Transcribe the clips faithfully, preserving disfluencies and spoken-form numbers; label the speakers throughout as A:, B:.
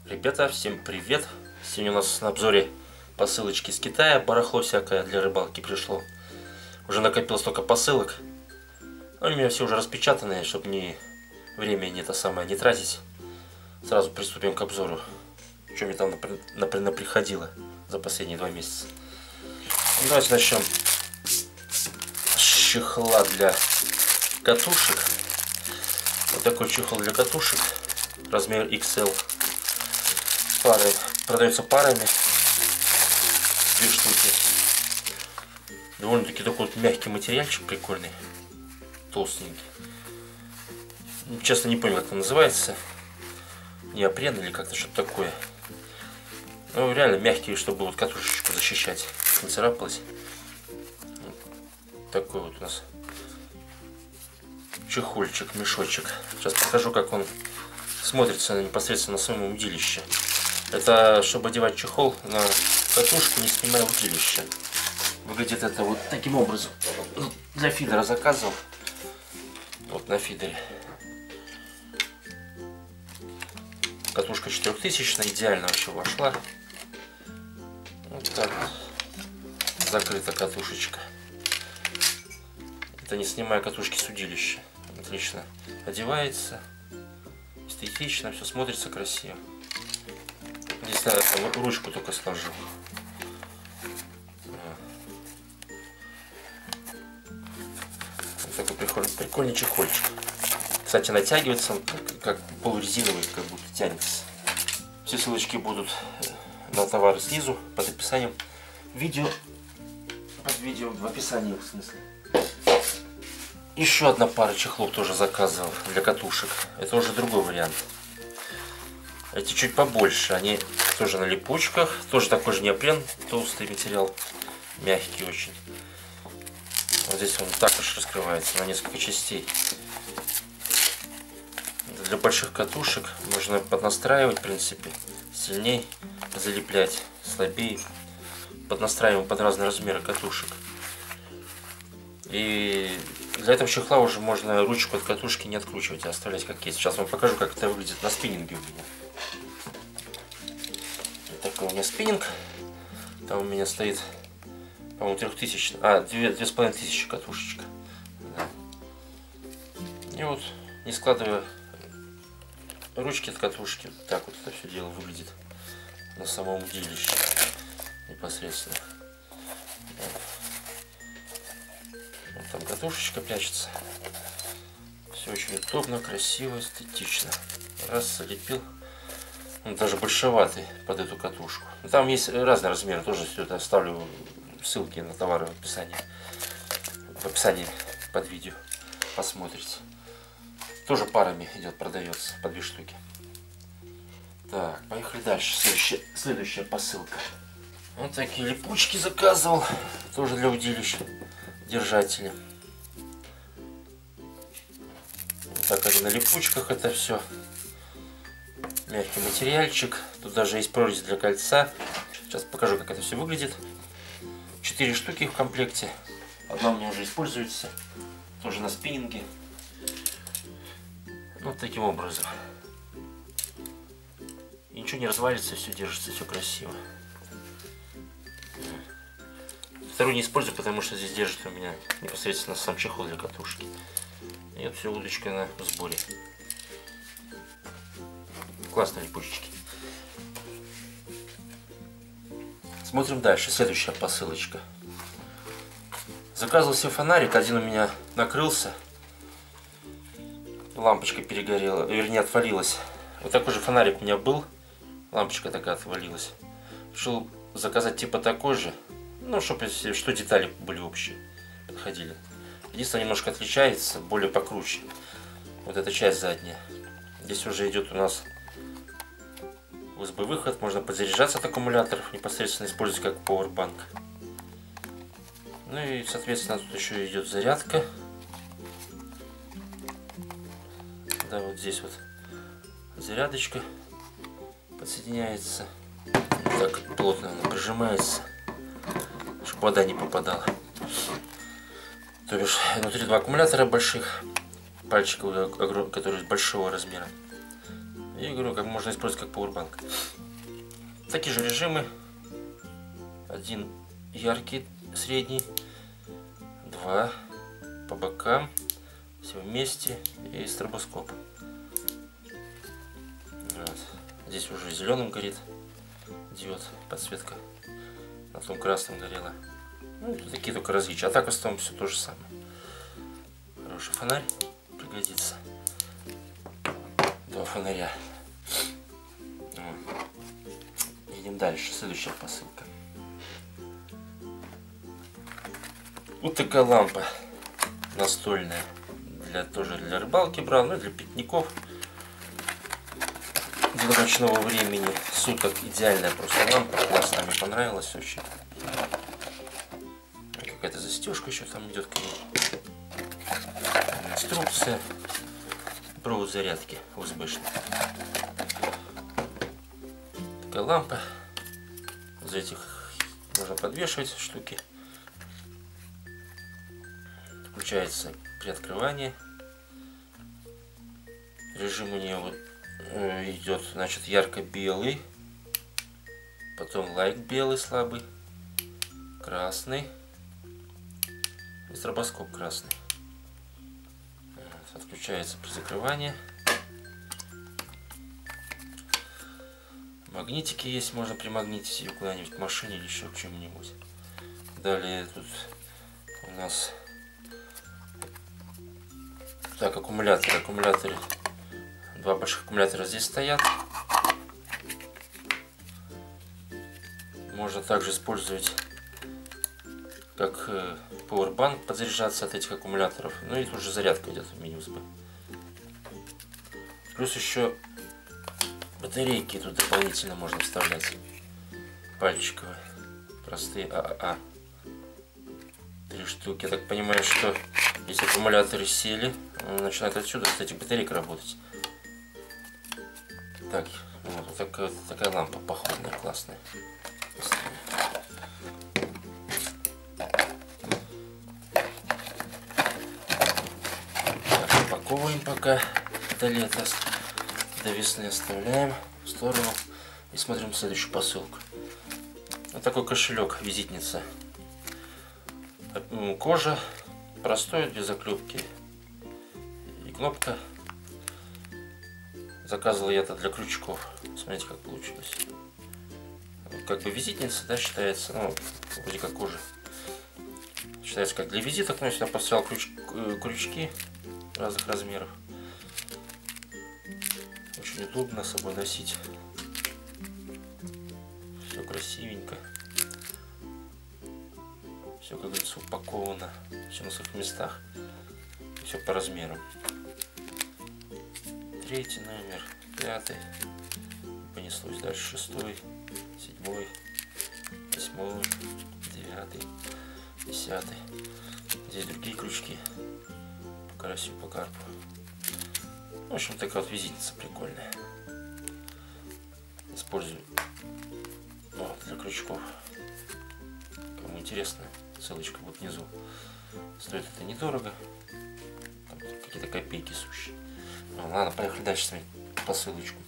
A: Ребята, всем привет! Сегодня у нас на обзоре посылочки из Китая. Барахло всякое для рыбалки пришло. Уже накопилось столько посылок. Но у меня все уже распечатанные, чтобы не время не то самое не тратить. Сразу приступим к обзору. Что мне там например приходило за последние два месяца. Ну, давайте начнем с чехла для катушек. Вот такой чехол для катушек. Размер икс эл. Пары. Продается парами. Две штуки. Довольно-таки такой вот мягкий материальчик, прикольный. Толстенький. Честно не помню, как это называется. Неопрен или как-то что-то такое. Ну, реально мягкий, чтобы вот катушечку защищать. Не царапалась. Вот такой вот у нас чехольчик, мешочек. Сейчас покажу, как он смотрится непосредственно на своем удилище. Это чтобы одевать чехол на катушку, не снимая удилище. Выглядит это вот таким образом. Для фидера заказывал. Вот на фидере. Катушка четырехтысячная, идеально вообще вошла. Вот так вот. Закрыта катушечка. Это не снимая катушки с удилища. Отлично одевается. Эстетично, все смотрится красиво. Здесь надо там ручку только сложу. Вот такой прикольный, прикольный чехольчик. Кстати, натягивается он как, как полурезиновый, как будто тянется. Все ссылочки будут на товары снизу, под описанием видео. Под видео в описании, в смысле. Еще одна пара чехлов тоже заказывал для катушек. Это уже другой вариант. Эти чуть побольше, они тоже на липучках, тоже такой же неопрен, толстый материал, мягкий очень. Вот здесь он так уж раскрывается на несколько частей. Для больших катушек можно поднастраивать, в принципе, сильнее залеплять, слабее. Поднастраиваем под разные размеры катушек. И для этого чехла уже можно ручку от катушки не откручивать, а оставлять как есть. Сейчас вам покажу, как это выглядит на спиннинге у меня. Такой у меня спиннинг. Там у меня стоит, по-моему, трехтысячная, а, две, две с половиной тысячи катушечка. Да. И вот, не складывая ручки от катушки, так вот это все дело выглядит на самом удилище непосредственно. Вот там катушечка прячется. Все очень удобно, красиво, эстетично. Раз, залепил. Он даже большеватый под эту катушку. Там есть разные размеры, тоже все это оставлю ссылки на товары в описании. В описании под видео посмотрите. Тоже парами идет, продается по две штуки. Так, поехали дальше. Следующая, следующая посылка. Вот такие липучки заказывал. Тоже для удилища. Держатели. Вот так они на липучках это все. Мягкий материальчик. Тут даже есть прорезь для кольца. Сейчас покажу, как это все выглядит. Четыре штуки в комплекте. Одна у меня уже используется. Тоже на спиннинге. Вот таким образом. И ничего не развалится, все держится, все красиво. Вторую не использую, потому что здесь держит у меня непосредственно сам чехол для катушки. И вот все, удочка на сборе. Классные липучечки. Смотрим дальше. Следующая посылочка. Заказывал себе фонарик. Один у меня накрылся. Лампочка перегорела. Вернее, отвалилась. Вот такой же фонарик у меня был. Лампочка такая отвалилась. Решил заказать типа такой же. Ну, чтобы что детали были общие. Подходили. Единственное, немножко отличается. Более покруче. Вот эта часть задняя. Здесь уже идет у нас ю эс би-выход, можно подзаряжаться от аккумуляторов, непосредственно использовать как пауэрбанк. Ну и, соответственно, тут еще идет зарядка. Да, вот здесь вот зарядочка подсоединяется. Так плотно она прижимается, чтобы вода не попадала. То бишь, внутри два аккумулятора больших, пальчиковые, которые большого размера. И говорю, как можно использовать как пауэрбанк. Такие же режимы. Один яркий, средний, два по бокам, все вместе и стробоскоп. Вот. Здесь уже зеленым горит диод, подсветка. На том красном горела. Ну, такие только различия. А так в основном все то же самое. Хороший фонарь пригодится. Два фонаря. Вот. Едем дальше. Следующая посылка. Вот такая лампа настольная. Для, тоже для рыбалки брал, ну и для пикников. Для ночного времени суток идеальная просто лампа. Классно, мне понравилась очень. Какая-то застежка еще там идет к ней. Инструкция. Провод зарядки ю эс бэ-шный. Такая лампа. Из этих можно подвешивать штуки. Включается при открывании. Режим у нее вот э, идет, значит, ярко-белый, потом лайт белый слабый, красный и стробоскоп красный. Вот, отключается при закрывании. Магнитики есть, можно примагнитить ее куда-нибудь к машине или еще к чему-нибудь. Далее тут у нас так, аккумуляторы. Аккумуляторы. Два больших аккумулятора здесь стоят. Можно также использовать как powerbank, подзаряжаться от этих аккумуляторов. Ну и тут же зарядка идет в мини ю эс бэ. Плюс еще батарейки тут дополнительно можно вставлять. Пальчиковые. Простые ААА. Три штуки. Я так понимаю, что если аккумуляторы сели, он начинает отсюда с этих батарейк работать. Так, вот, вот такая, такая лампа походная, классная. Так, упаковываем пока до лета, до весны оставляем в сторону и смотрим следующую посылку. Вот такой кошелек, визитница. Кожа, простой, без заклепки и кнопка. Заказывал я это для крючков. Смотрите, как получилось. Как бы визитница, да, считается, ну, вроде как кожа. Считается как для визиток, но я сюда поставил крюч... крючки разных размеров. Очень удобно с собой носить. Все красивенько. Все, как говорится, упаковано. Все на своих местах. Все по размерам. Третий номер, пятый. Понеслось дальше. Шестой, седьмой, восьмой, девятый, десятый. Здесь другие крючки. По карасю, по карпу. В общем, такая вот визитница прикольная. Использую вот, для крючков. Кому интересно, ссылочка вот внизу. Стоит это недорого. Какие-то копейки сущие. Ну, ладно, поехали дальше смотреть посылочку.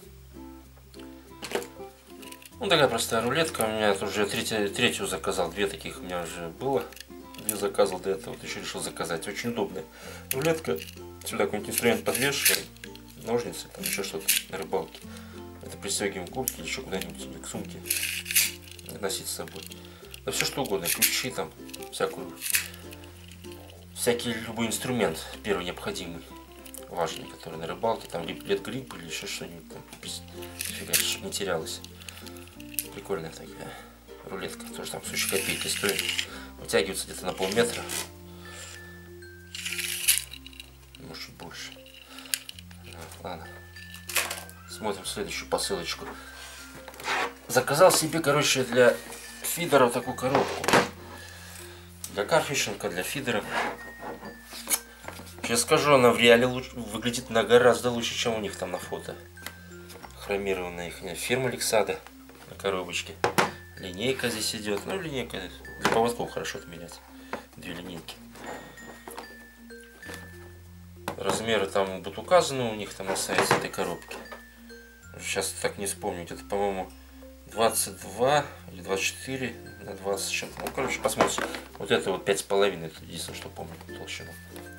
A: Ну, такая простая рулетка. У меня уже третью, третью заказал. Две таких у меня уже было. Две заказывал до этого. Вот еще решил заказать. Очень удобная рулетка. Сюда какой-нибудь инструмент подвешиваем. Ножницы, там еще что-то на рыбалке. Это пристегиваем к куртке или еще куда-нибудь к сумке. Носить с собой. Да все что угодно. Ключи там, всякую. Всякий любой инструмент первый необходимый. Важный, который на рыбалке, там либо лед-гриб или еще что-нибудь там, фига, чтобы не терялось. Прикольная такая рулетка, тоже там сущие копейки стоит. Вытягивается где-то на полметра, может чуть больше. Ну, ладно, смотрим следующую посылочку. Заказал себе, короче, для фидера вот такую коробку. Для карфишинга, для фидера. Я скажу, она в реале лучше, выглядит на гораздо лучше, чем у них там на фото. Хромированная их фирма Лексада на коробочке. Линейка здесь идет. Ну, линейка для поводков хорошо отменять. Две линейки. Размеры там будут указаны у них там на сайте этой коробки. Сейчас так не вспомню, это, по-моему, двадцать два или двадцать четыре на двадцать чем-то. Ну, короче, посмотрите. Вот это вот пять с половиной, это единственное, что помню, толщину.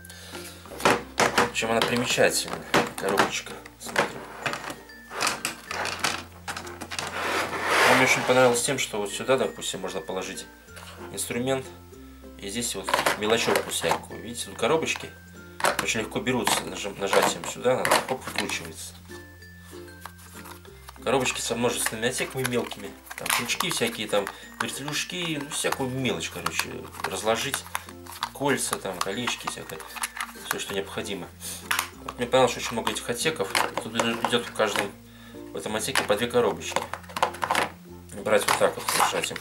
A: Чем она примечательна, коробочка. Смотрим. Мне очень понравилось тем, что вот сюда, допустим, можно положить инструмент. И здесь вот мелочевку всякую. Видите, тут коробочки очень легко берутся нажатием сюда, надо, хоп, выкручивается. Коробочки со множественными отсеками мелкими. Там крючки всякие, там вертелюшки, ну, всякую мелочь, короче, разложить. Кольца, там, колечки, всякое. Все, что необходимо. Вот мне понравилось, что очень много этих отсеков. Тут идет в каждом в этом отсеке по две коробочки. Брать вот так вот, нажатием.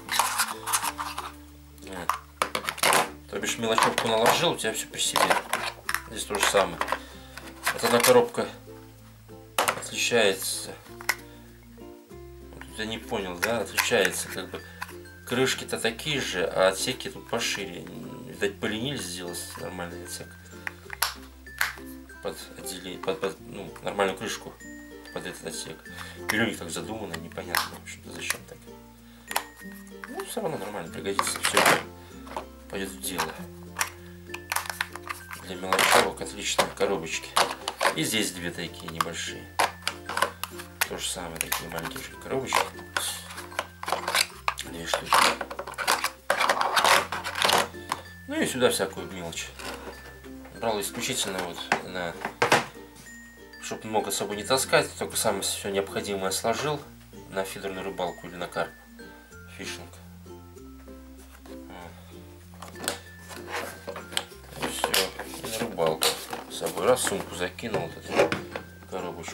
A: То бишь мелочевку наложил, у тебя все при себе. Здесь то же самое. Вот одна коробка отличается. Вот я не понял, да, отличается как бы. Крышки-то такие же, а отсеки тут пошире. Видать, поленились сделать нормальный отсек. Под отделение, под, под ну, нормальную крышку под этот отсек. Или у них так задумано, непонятно, в общем-то, зачем так. Ну, все равно нормально пригодится. Все пойдет в дело. Для мелочевок отличные коробочки. И здесь две такие небольшие. То же самое, такие маленькие коробочки. Две штуки. Ну и сюда всякую мелочь. Брал исключительно вот на... Чтобы много с собой не таскать, только самое все необходимое сложил на фидерную рыбалку или на карп. Фишинг. И все. И на рыбалку. С собой раз сумку закинул, вот эту коробочку.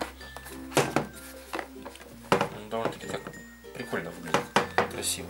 A: Ну, довольно-таки так прикольно выглядит. Красиво.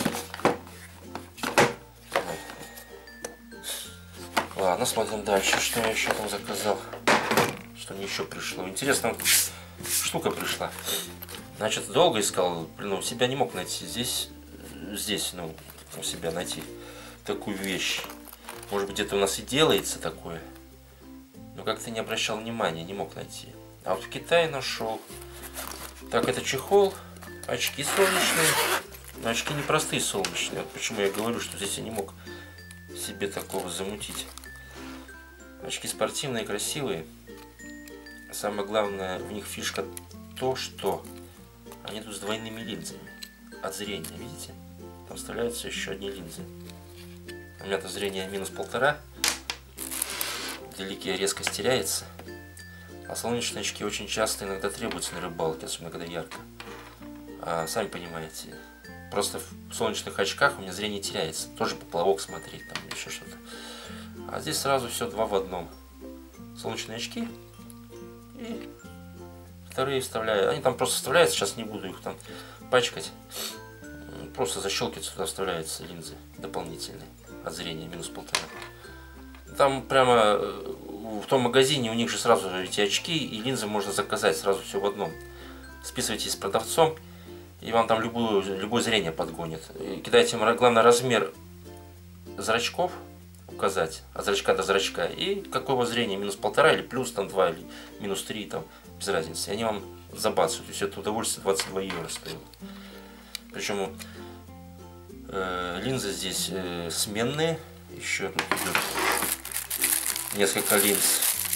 A: Ладно, смотрим дальше, что я еще там заказал. Что мне еще пришло. Интересная штука пришла. Значит, долго искал, блин, у себя не мог найти. Здесь, здесь, ну, у себя найти такую вещь. Может быть, где-то у нас и делается такое. Но как-то не обращал внимания, не мог найти. А вот в Китае нашел. Так, это чехол, очки солнечные. Но очки не простые солнечные. Вот почему я говорю, что здесь я не мог себе такого замутить. Очки спортивные, красивые. Самое главное в них фишка то, что они тут с двойными линзами от зрения, видите? Там вставляются еще одни линзы. У меня-то зрение минус полтора. Вдалеке резко теряется. А солнечные очки очень часто иногда требуются на рыбалке, особенно когда ярко. А, сами понимаете, просто в солнечных очках у меня зрение теряется. Тоже поплавок смотреть, там еще что-то. А здесь сразу все два в одном. Солнечные очки. И вторые вставляю. Они там просто вставляются, сейчас не буду их там пачкать. Просто защелкиваются, туда вставляются линзы дополнительные от зрения минус полтора. Там прямо в том магазине у них же сразу эти очки и линзы можно заказать сразу все в одном. Списывайтесь с продавцом, и вам там любую, любое зрение подгонит. Кидайте им, главное, размер зрачков указать, от зрачка до зрачка, и какого зрения, минус полтора или плюс там два или минус три, там без разницы. И они вам забацают, то есть это удовольствие двадцать два евро стоит. Причем э, линзы здесь э, сменные, еще тут идет несколько линз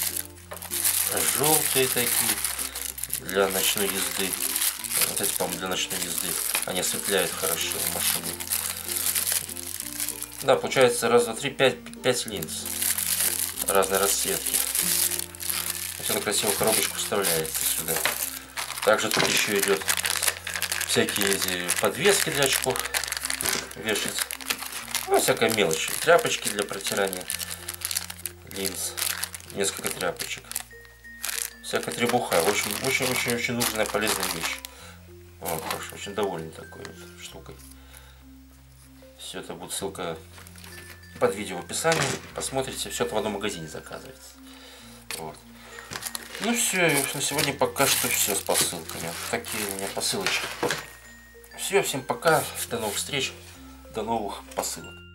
A: желтые такие для ночной езды. Вот эти, по-моему, для ночной езды. Они осветляют хорошо машину. Да, получается раз, два, три, пять, пять линз разной расцветки. Все на красивую коробочку вставляется сюда. Также тут еще идет всякие эти подвески для очков вешать. Ну, всякая мелочь. Тряпочки для протирания линз. Несколько тряпочек. Всякая требуха. Очень, очень, очень, очень нужная, полезная вещь. Вот, очень довольный такой вот штукой. Все это будет ссылка под видео в описании. Посмотрите, все это в одном магазине заказывается. Вот. Ну все, на сегодня пока что все с посылками. Такие у меня посылочки. Все, всем пока, до новых встреч, до новых посылок.